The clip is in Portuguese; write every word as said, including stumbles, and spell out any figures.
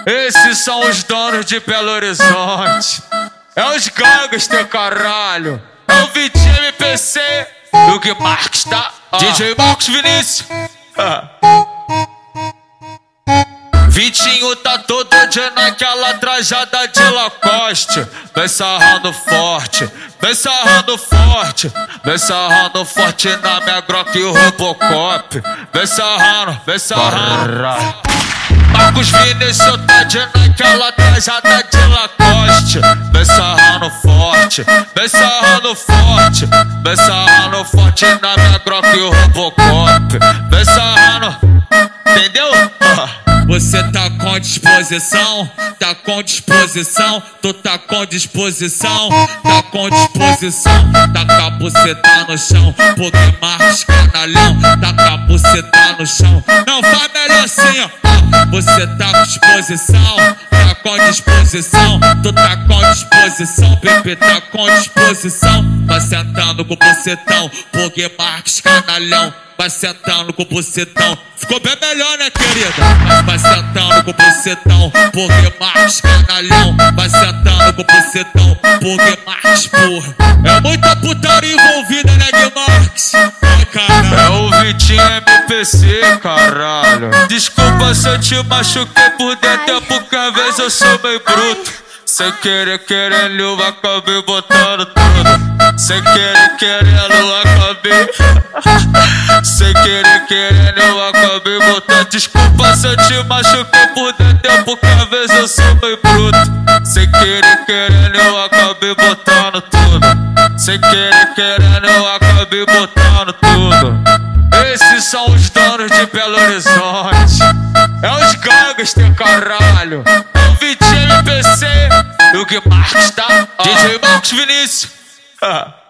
Esses são os donos de Belo Horizonte. É os gangster, caralho. É o Vitinho M P C e o Gui Marques, tá? Ah. D J Marcos Vinícius. Ah. Vitinho tá todo dia naquela trajada de Lacoste. Vem sarrando forte, vem sarrando forte, vem sarrando forte na minha Glock e o Robocop. Vem sarrando, vem sarrando. Marcos Vinícius tá de naquela trajada de Lacoste. Vem sarrando forte, vem sarrando forte, vem sarrando forte na minha Glock e o Robocop. Vem sarrando, entendeu? Você tá com disposição, tá com disposição, tu tá com disposição, tá com disposição, tá com a buceta no chão, porque Marcos canalhão, tá com a buceta no chão, não vai melhor assim, ó. Você tá com disposição, tá com disposição, tu tá com disposição, bebê tá com disposição, vai sentando com o bucetão, porque Marcos canalhão. Vai sentando com o bucetão. Ficou bem melhor, né, querida? Vai sentando com o bucetão, porque Marcos canalhão. Vai sentando com o bucetão, porque Marcos, porra. É muita putaria envolvida, né, Gui Marques? É o Vitinho M P C, caralho. Desculpa se eu te machuquei por dentro, porque às vezes eu sou meio bruto. Sem querer, querendo, eu acabei botando tudo. Sem querer, querendo, eu acabei. Sem querer, querendo, eu acabei botando. Desculpa se eu te machuquei por dentro, porque às vezes eu sou meio bruto. Sem querer, querendo, eu acabei botando tudo. Sem querer, querendo, eu acabei botando tudo. Esses são os donos de Belo Horizonte. É os gangster, caralho. É o Vitinho M P C e o Gui Marques, tá? D J Marcos Vinícius.